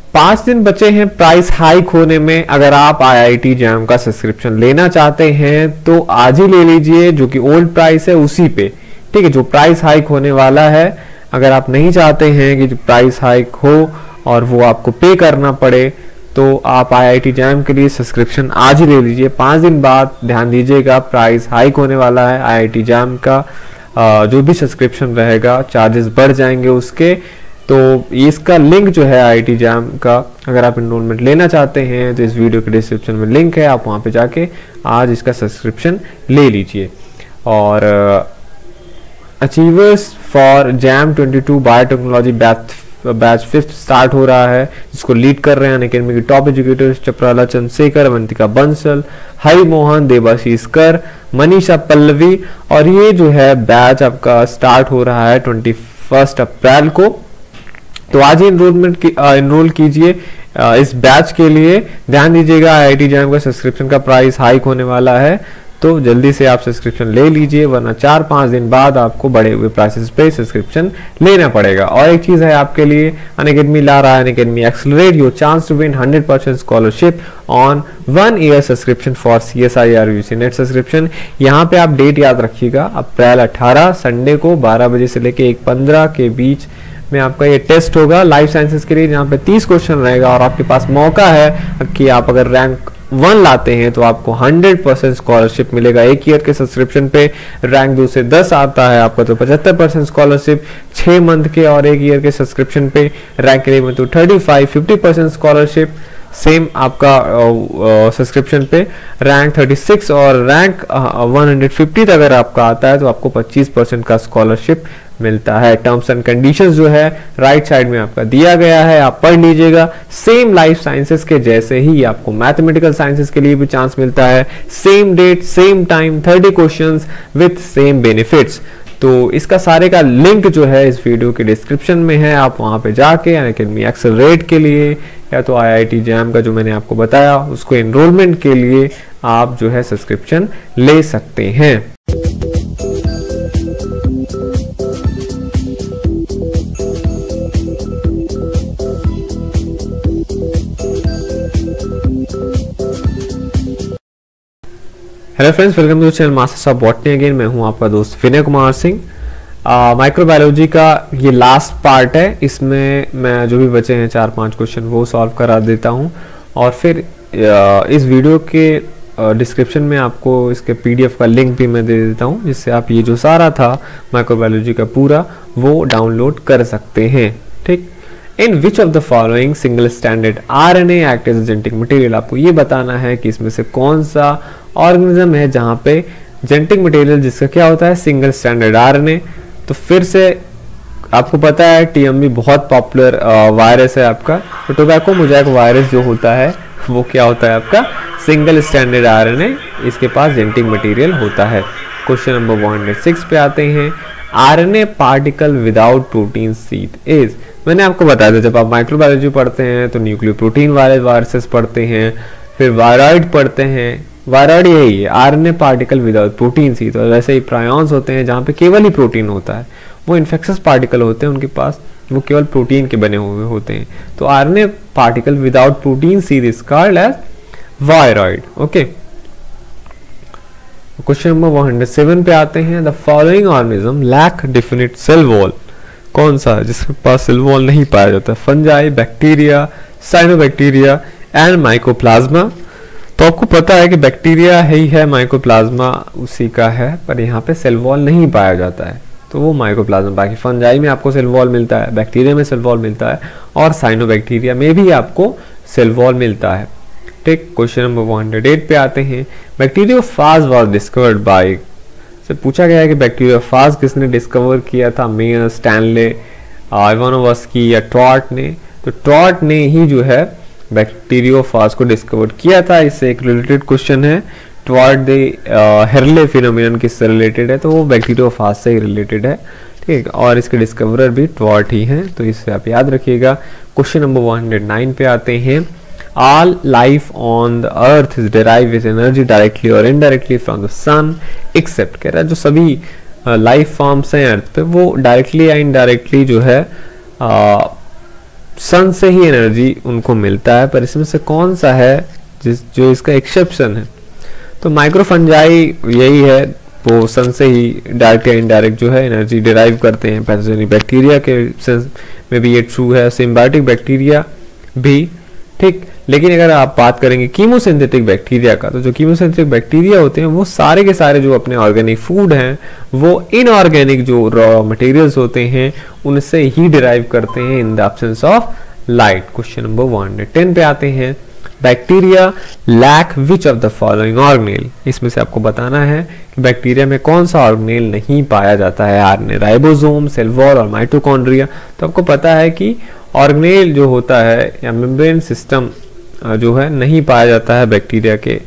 5 दिन बचे हैं प्राइस हाइक होने में। अगर आप IIT जैम का सब्सक्रिप्शन लेना चाहते हैं तो आज ही ले लीजिए, जो कि ओल्ड प्राइस है उसी पे, ठीक है, जो प्राइस हाइक होने वाला है। अगर आप नहीं चाहते हैं कि जो प्राइस हाइक हो और वो आपको पे करना पड़े, तो आप IIT जैम के लिए सब्सक्रिप्शन आज ही ले लीजिए। 5 दिन बाद ध्यान दीजिएगा, प्राइस हाइक होने वाला है। IIT जैम का जो भी सब्सक्रिप्शन रहेगा चार्जेस बढ़ जाएंगे उसके। तो इसका लिंक जो है IIT जैम का, अगर आप एनरोलमेंट लेना चाहते हैं तो इस वीडियो के डिस्क्रिप्शन में लिंक है, आप वहां पे जाके आज इसका सब्सक्रिप्शन ले लीजिए। और achievers for JAM 22 biotechnology batch 5th start हो रहा है, जिसको लीड कर रहे हैं अनअकैडमी के टॉप एजुकेटर्स चपराला चंद्रशेखर, अवंतिका बंसल, हरि मोहन, देवाशीष कर, मनीषा पल्लवी। और ये जो है बैच आपका स्टार्ट हो रहा है 21 अप्रैल को। तो आज ही एनरोल कीजिए इस बैच के लिए। ध्यान दीजिएगा, IIT जैम का सब्सक्रिप्शन का प्राइस हाइक होने वाला है, तो जल्दी से आप सब्सक्रिप्शन ले लीजिए, वरना 4-5 दिन बाद आपको बढ़े हुए प्राइसेस पे सब्सक्रिप्शन लेना पड़ेगा। और एक चीज है आपके लिए, अनअकैडमी ला रहा है Unacademy accelerate your chance to win 100% scholarship on 1 year subscription for CSIR UGC net subscription. यहाँ पे आप डेट याद रखिएगा, अप्रैल 18 संडे को 12 बजे से लेके 1:15 के बीच में आपका ये टेस्ट होगा लाइफ साइंसेस के लिए, जहाँ पे 30 क्वेश्चन रहेगा। और आपके पास मौका है कि आप अगर रैंक 1 लाते हैं तो आपको 100% स्कॉलरशिप मिलेगा 1 ईयर के सब्सक्रिप्शन पे। रैंक 2 से 10 आता है आपका तो 75% स्कॉलरशिप 6 मंथ के और 1 ईयर के सब्सक्रिप्शन पे। रैंक 3 में तो 35-50% स्कॉलरशिप सेम आपका सब्सक्रिप्शन पे। रैंक 36 और रैंक 150 अगर आपका आता है तो आपको 25% का स्कॉलरशिप मिलता है। टर्म्स एंड कंडीशंस जो है राइट साइड में आपका दिया गया है, आप पढ़ लीजिएगा। सेम लाइफ साइंसेस के जैसे ही आपको मैथमेटिकल साइंसेस के लिए भी चांस मिलता है, same date same time 30 questions with same benefits. तो इसका सारे का लिंक जो है इस वीडियो के डिस्क्रिप्शन में है, आप वहां पे जाके अनअकैडमी एक्सेलरेट के लिए या तो IIT जैम का जो मैंने आपको बताया उसको एनरोलमेंट के लिए आप जो है सब्सक्रिप्शन ले सकते हैं। Hello friends, welcome to channel masters of botany again. मैं हूं आपका दोस्त विनय कुमार सिंह। माइक्रोबायोलॉजी का ये लास्ट पार्ट है, इसमें मैं जो भी बचे हैं 4-5 क्वेश्चन वो सॉल्व करा देता हूं। और फिर इस वीडियो के डिस्क्रिप्शन में आपको इसके PDF का लिंक भी मैं दे देता हूं, जिससे आप ये जो सारा था माइक्रोबायोलॉजी का पूरा वो डाउनलोड कर सकते हैं। ठीक, in which of the following single standard RNA act as genetic material. आपको ये बताना है कि इसमें से कौन सा ऑर्गेनिज्म है जहां पे जेनेटिक मटेरियल जिसका क्या होता है सिंगल स्टैंडर्ड RNA। तो फिर से आपको पता है TMV बहुत पॉपुलर वायरस है आपका। तो टोबैको मोज़ेक वायरस जो होता है वो क्या होता है आपका सिंगल स्टैंडर्ड RNA, इसके पास जेनेटिक मटेरियल होता है। क्वेश्चन नंबर 106 पे आते हैं। RNA particle without protein sheath is. मैंने आपको बताया था जब आप माइक्रोबायोलॉजी पढ़ते हैं तो न्यूक्लियो प्रोटीन वाले वायरसेस पढ़ते हैं, फिर वायरॉइड पढ़ते हैं। वायरॉइड यही है, RNA particle without protein sheath. और वैसे ही प्रायॉन्स होते हैं जहाँ पे केवल ही प्रोटीन होता है, वो इन्फेक्शस पार्टिकल होते हैं, उनके पास वो केवल प्रोटीन के बने हुए होते हैं। तो RNA particle without protein sheath is called as viroid. Okay, question number 107 पे आते हैं। The following organism lack definite cell wall. कौन सा है जिसके पास सेल वॉल नहीं पाया जाता? Fungi, bacteria, cyanobacteria and mycoplasma. तो आपको पता है कि बैक्टीरिया ही है, माइकोप्लाज्मा उसी का है, पर यहाँ पे सेल वॉल नहीं पाया जाता है तो वो माइकोप्लाज्मा। बाकी फंजाई में आपको सेल वॉल मिलता है, बैक्टीरिया में सेल वॉल मिलता है और साइनोबैक्टीरिया में भी आपको सेल वॉल मिलता है। ठीक, क्वेश्चन नंबर 108 पे आते हैं। Bacteriophage was discovered by. से पूछा गया है कि बैक्टीरियोफाज किसने डिस्कवर किया था? मेयर, स्टैनले, इवानोव्स्की या ट्रॉट ने? तो ट्रॉट ने ही जो है बैक्टीरियोफाज को डिस्कवर किया था। इससे एक रिलेटेड क्वेश्चन है, ट्रॉट दे हेरले फिनोमेनन किससे रिलेटेड है? तो वो बैक्टीरियोफाज से ही रिलेटेड है। ठीक, और इसके डिस्कवरर भी ट्रॉट ही हैं, तो इससे आप याद रखिएगा। क्वेश्चन नंबर 109 पे आते हैं। All life on the earth is derived with energy directly or indirectly from the sun except, कह रहा है जो सभी लाइफ फॉर्म्स हैं अर्थ पे वो डायरेक्टली या इनडायरेक्टली जो है सन से ही एनर्जी उनको मिलता है, पर इसमें से कौन सा है जो इसका एक्सेप्शन है? तो माइक्रोफंजाई यही है, वो सन से ही डायरेक्ट या इनडायरेक्ट जो है एनर्जी डिराइव करते हैं। पैथोजेनिक बैक्टीरिया के सेंस में भी ये ट्रू है, सिम्बायोटिक बैक्टीरिया भी, ठीक। लेकिन अगर आप बात करेंगे कीमोसिंथेटिक बैक्टीरिया का, तो जो कीमोसिंथेटिक बैक्टीरिया होते हैं वो सारे के सारे जो अपने ऑर्गेनिक फूड हैं वो इनऑर्गेनिक जो रॉ मटेरियल्स होते हैं उनसे ही डिराइव करते हैं in the absence of light. Question number 110 पे आते हैं। Bacteria lack which of the following organelle? इसमें से आपको बताना है कि बैक्टीरिया में कौन सा ऑर्गेनेल नहीं पाया जाता है। आरएनए, राइबोसोम, सेल वॉल और माइटोकॉन्ड्रिया। तो आपको पता है कि ऑर्गेनेल जो होता है या मेम्ब्रेन सिस्टम जो है नहीं पाया जाता है बैक्टीरिया के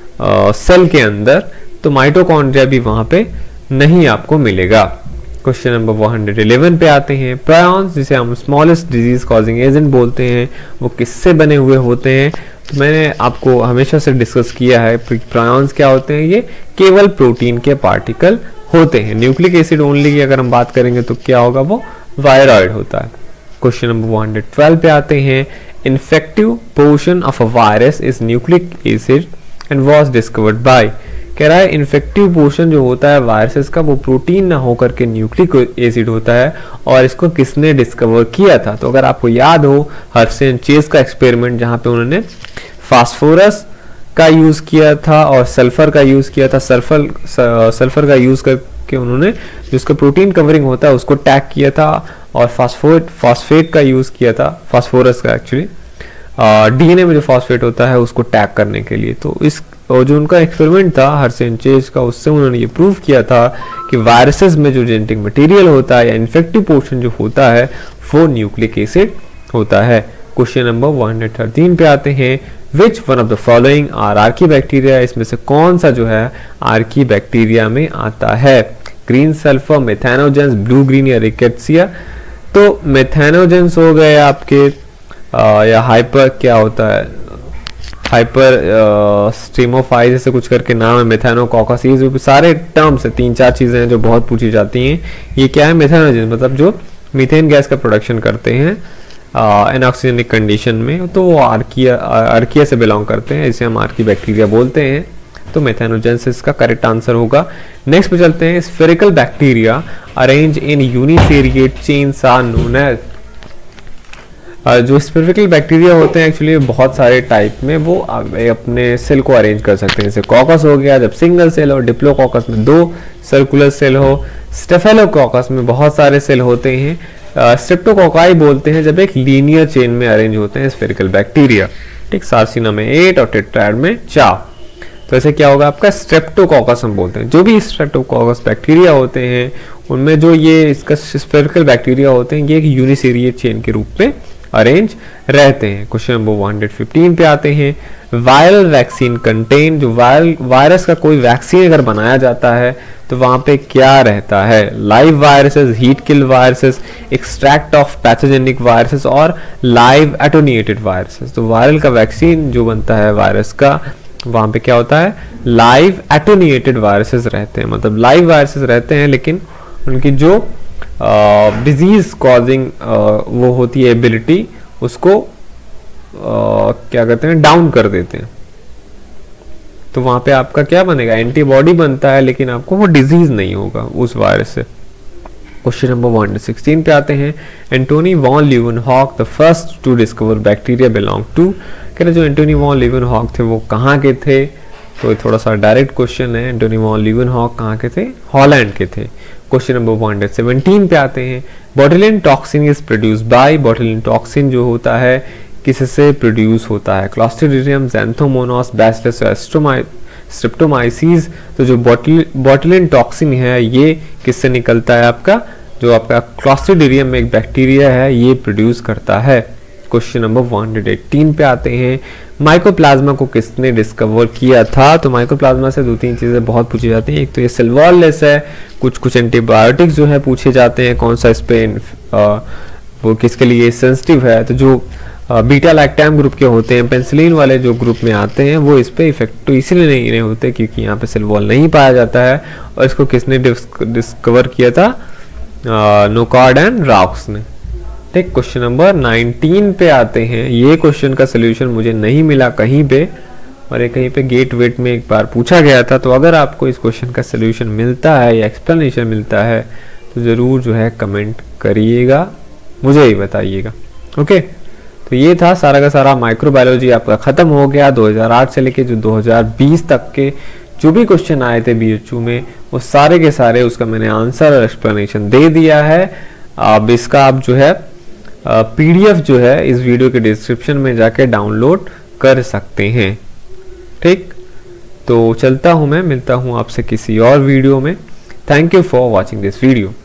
सेल के अंदर, तो माइटोकॉन्ड्रिया भी वहां पे नहीं आपको मिलेगा। क्वेश्चन नंबर 111 पे आते हैं। प्रायॉन्स, जिसे हम स्मॉलेस्ट डिजीज कॉजिंग एजेंट बोलते हैं, वो किससे बने हुए होते हैं? तो मैंने आपको हमेशा से डिस्कस किया है प्रायॉन्स क्या होते हैं। ये केवल प्रोटीन के पार्टिकल होते हैं। न्यूक्लिक एसिड ओनली की अगर हम बात करेंगे तो क्या होगा, वो वायरॉइड होता है। क्वेश्चन नंबर 112 पे आते हैं। Infective portion of a virus is nucleic acid and was discovered by. कह रहा है इन्फेक्टिव पोर्शन जो होता है वायरसेस का वो प्रोटीन ना होकर के न्यूक्लिक एसिड होता है, और इसको किसने डिस्कवर किया था? तो अगर आपको याद हो हर्शे एंड चेस का एक्सपेरिमेंट, जहां पे उन्होंने फास्फोरस का यूज किया था और सल्फर का यूज किया था। सल्फर का यूज करके उन्होंने जिसका प्रोटीन कवरिंग होता है उसको टैग किया था, और फॉस्फेट का यूज किया था, फास्फोरस का एक्चुअली डीएनए में जो फॉस्फेट होता है उसको टैग करने के लिए। तो इस जो उनका एक्सपेरिमेंट था हर्शे एंड चेस का, उससे उन्होंने ये प्रूव किया था कि वायरसेस में जो जेनेटिक मटेरियल होता है या इन्फेक्टिव पोर्शन जो होता है वो न्यूक्लिक एसिड होता है। क्वेश्चन नंबर 113 पे आते हैं। Which one of the following are archaebacteria? इसमें से कौन सा जो है आर्की बैक्टीरिया में आता है? Green sulphur, methanogens, blue green या रिकेट्सिया? तो मेथेनोजेंस हो गए आपके या हाइपर क्या होता है, हाइपर स्ट्रीमोफाइज ऐसे कुछ करके नाम है, मेथेनोकॉकस, ये जो सारे टर्म्स है, 3-4 चीजें हैं जो बहुत पूछी जाती हैं। ये क्या है? मेथेनोजेंस मतलब जो मीथेन गैस का प्रोडक्शन करते हैं एनऑक्सीजनिक कंडीशन में, तो वो आर्किया से बिलोंग करते हैं, इसे हम आर्की बैक्टीरिया बोलते हैं। तो मेथेनोजेंसिस का करेक्ट आंसर होगा। नेक्स्ट पे चलते हैं। Spherical bacteria arrange in uniseriate chains are known as. जो स्फेरिकल बैक्टीरिया होते हैं एक्चुअली बहुत सारे टाइप में वो अपने सेल को अरेंज कर सकते हैं। जैसे कॉकस हो गया जब सिंगल सेल हो, डिप्लोकॉकस में 2 सर्कुलर सेल हो, स्टेफेलोकॉकस में बहुत सारे सेल होते हैं, स्ट्रेप्टोकोकाई बोलते हैं जब एक लीनियर चेन में अरेंज होते हैं स्फेरिकल बैक्टीरिया, ठीक। सार्सिना में 8 और टेट्राएड में 4। तो ऐसे क्या होगा आपका स्ट्रेप्टोकोकस हम बोलते हैं। जो भी स्ट्रेप्टोकोकस बैक्टीरिया होते हैं उनमें जो ये इसका स्फेरिकल बैक्टीरिया होते हैं ये एक यूनिसेरिएट चेन के रूप में अरेंज रहते हैं। क्वेश्चन नंबर 115 पे आते हैं। वायरल वैक्सीन कंटेन, जो वायरस का कोई वैक्सीन अगर बनाया जाता है तो वहां पे क्या रहता है? Live viruses, heat kill viruses, extract of pathogenic viruses और लाइव एटोनिएटेड वायरसेस। तो वायरल का वैक्सीन जो बनता है वायरस का, वहां पे क्या होता है? लाइव एटोनिएटेड वायरसेस रहते हैं, मतलब लाइव वायरसेस रहते हैं लेकिन उनकी जो डिजीज कॉजिंग वो होती है एबिलिटी, उसको क्या कहते हैं, डाउन कर देते हैं। तो वहां पे आपका क्या बनेगा? एंटीबॉडी बनता है लेकिन आपको वो डिजीज नहीं होगा उस वायरस से। क्वेश्चन नंबर 116 पे आते हैं। Antonie von Leeuwenhoek the first to discover bacteria belong to. कह रहे जो एंटोनी वॉन लीवनहॉक थे वो कहाँ के थे? तो थोड़ा सा डायरेक्ट क्वेश्चन है। एंटोनी वॉन लीवनहॉक कहाँ के थे? हॉलैंड के थे। क्वेश्चन नंबर 117 पे आते हैं। Botulin toxin is produce by. Botulin toxin जो होता है किससे प्रोड्यूस होता है? Clostridium, Xanthomonas, Bacillus, Streptomyces. तो जो बॉटुलिन टॉक्सिन है ये किससे निकलता है? आपका जो आपका क्लॉस्ट्रिडियम में एक बैक्टीरिया है ये प्रोड्यूस करता है। क्वेश्चन नंबर 118 पे आते हैं। माइकोप्लाज्मा को किसने डिस्कवर किया था? तो माइकोप्लाज्मा से 2-3 चीजें बहुत पूछी जाती हैं। एक तो ये सेल वॉललेस है, कुछ एंटीबायोटिक्स जो है पूछे जाते हैं, कौन सा स्पेन वो किसके लिए सेंसिटिव है। तो जो बीटा लैक्टैम ग्रुप के होते हैं, पेनिसिलिन वाले जो ग्रुप में आते हैं वो इस पे इफेक्ट तो इसीलिए नहीं होते क्योंकि यहाँ पे सेल वॉल नहीं पाया जाता है। और इसको किसने डिस्कवर किया था? नोकार्ड एंड राउक्स ने, ठीक, क्वेश्चन नंबर 19 पे आते हैं। ये क्वेश्चन का सोल्यूशन मुझे नहीं मिला कहीं पे, और ये कहीं पे गेट वेट में एक बार पूछा गया था। तो अगर आपको इस क्वेश्चन का सोल्यूशन मिलता है या एक्सप्लेनेशन मिलता है तो ज़रूर जो है कमेंट करिएगा, मुझे ही बताइएगा। ओके, तो ये था सारा का सारा माइक्रोबायोलॉजी आपका ख़त्म हो गया। 2008 से लेके जो 2020 तक के जो भी क्वेश्चन आए थे BHU में, वो सारे के सारे उसका मैंने आंसर और एक्सप्लेनेशन दे दिया है। अब इसका आप जो है PDF जो है इस वीडियो के डिस्क्रिप्शन में जाके डाउनलोड कर सकते हैं। ठीक, तो चलता हूँ मैं, मिलता हूँ आपसे किसी और वीडियो में। Thank you for watching this video.